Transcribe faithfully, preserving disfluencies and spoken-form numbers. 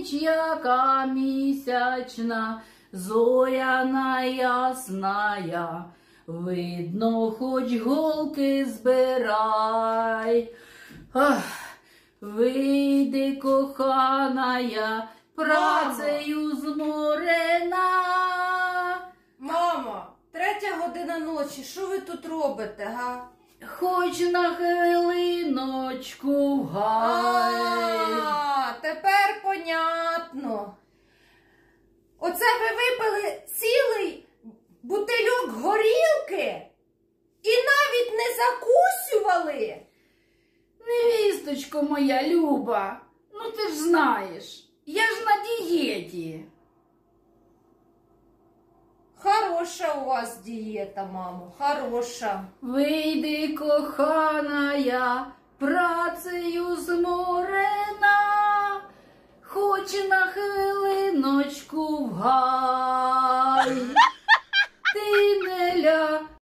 ніч, яка місячна, зоряна ясная, видно, хоч голки збирай. Ах, вийди, коханая, працею зморена. Мамо, третя година ночі, що ви тут робите, га? Хоч на хвилиночку в гай. А, тепер понятно. Оце ви випили цілий бутильок горілки і навіть не закусювали? Невісточко моя люба, ну ти ж знаєш, я ж на дієті. Хороша у вас дієта, мамо, хороша. Вийди, коханая, працею зморена, хоч на хвилиночку в гай.